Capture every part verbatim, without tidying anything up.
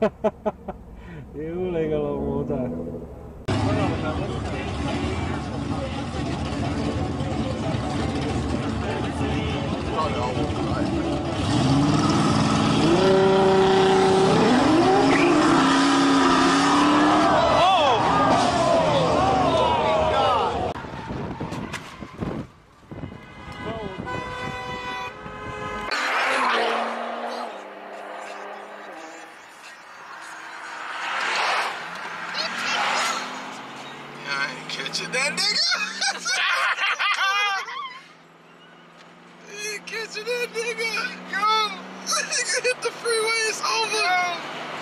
屌你個老母真係！ Catching that nigga! You catching that nigga! Yo! Nigga hit the freeway, it's over!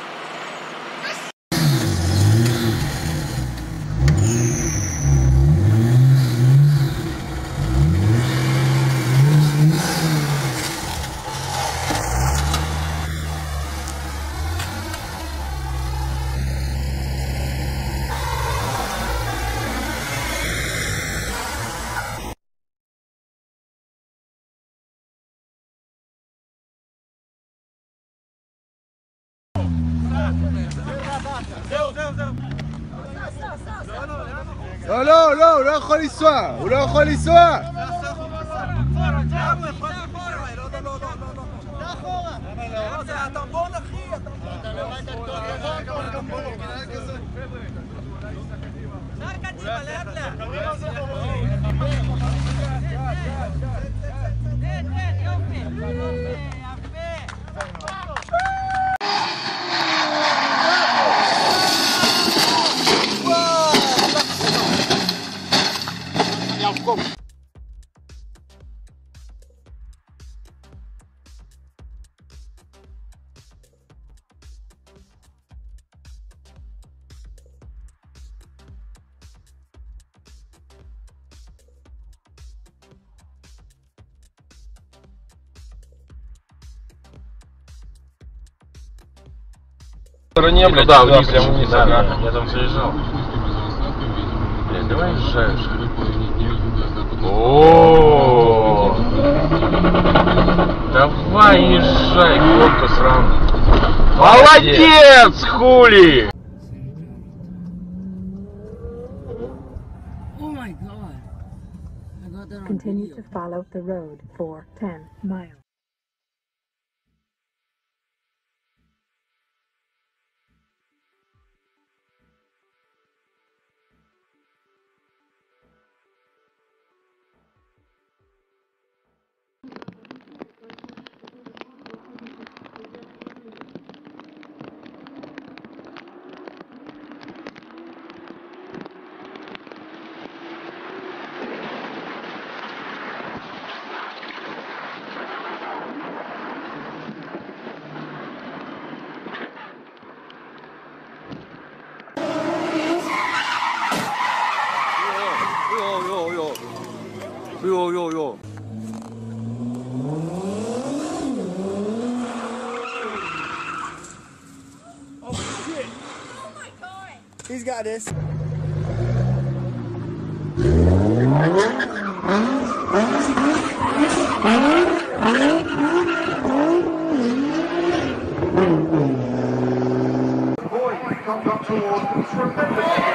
לא, לא, לא, הוא לא יכול לנסוע, הוא לא יכול לנסוע! стороне, блядь, да, вниз, прям вниз, ага. Я там заезжал. Блядь, давай езжаешь. О, давай езжай, кнопка сраная. Молодец, хули! Continue to follow the road for ten miles. Yo, yo, yo. Oh shit! Oh my god! He's got this. Boy, comes up towards tremendous.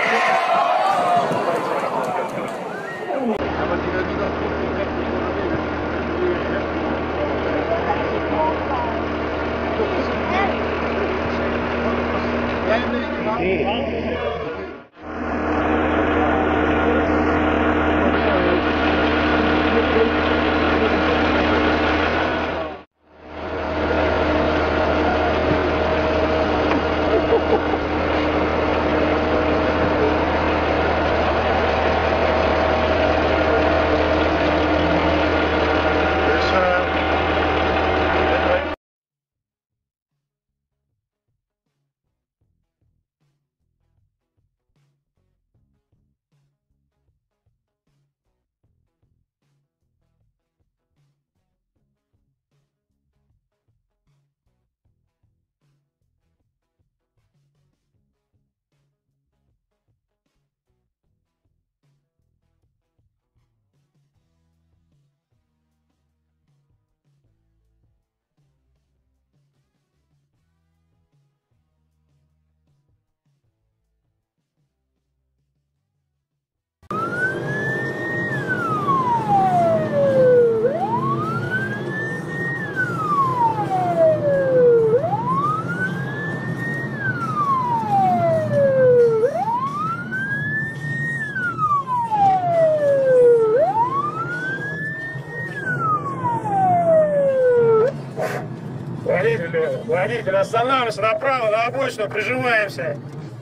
Водитель, останавливаемся направо, на обочину, прижимаемся.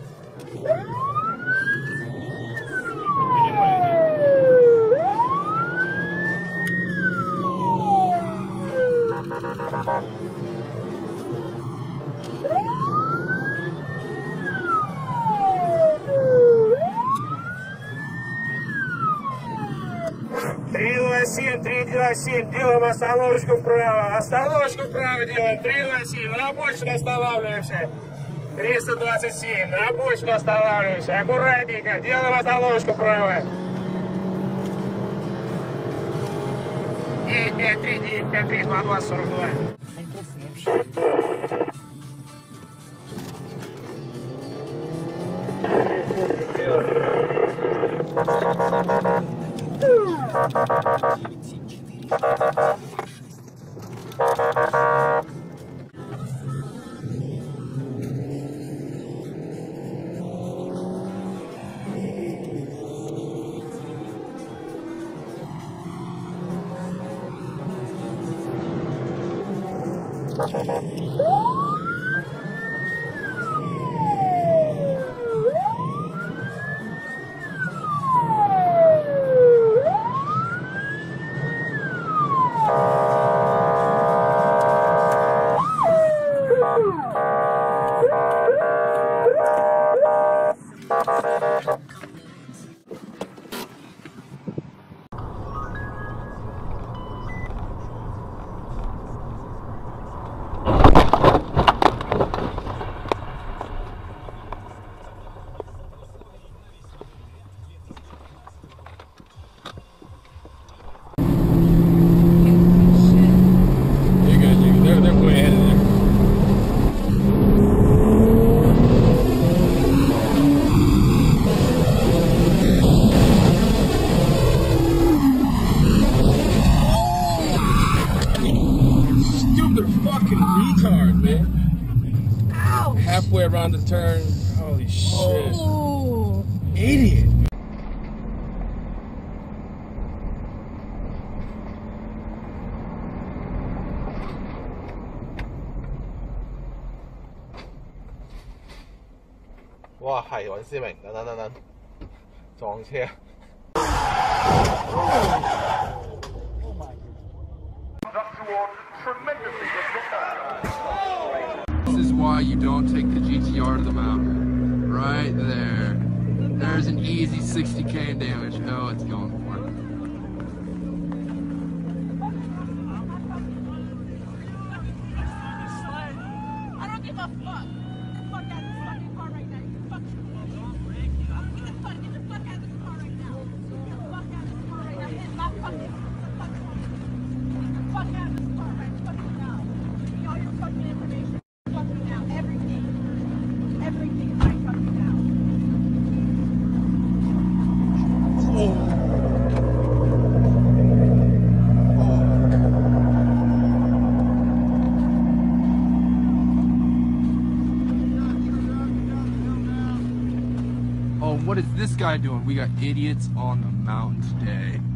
три два семь, три два семь, делаем остановочку вправо, остановочку вправо делаем, три два семь, на обочину останавливаемся, триста двадцать семь, на обочину останавливаемся, аккуратненько, делаем остановочку вправо. девять пять три, девять пять три, два два сорок два. Halfway around the turn. Holy shit. Oh. Idiot. Wow, 係尹思明，等等等等，撞車。 This is why you don't take the G T R to the mountain. Right there. There's an easy sixty K in damage. Oh, it's going for it. I don't give a fuck. Get the fuck out of this fucking car right now. You fuck Get the fuck, get the fuck out of this car right now. Get the fuck out of this car right now. Get my fucking Get the fuck out of this car right fucking now. Give me all your fucking information. Fucking now. Everything. Everything is right fucking now. Oh, what is this guy doing? We got idiots on the mountain today.